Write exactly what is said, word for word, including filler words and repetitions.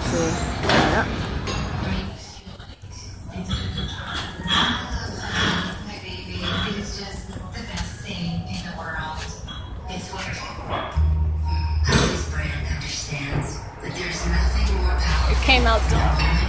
So, yeah. My baby, it is just the best thing in the world. It's wonderful. This brand understands that there's nothing more powerful. It came out.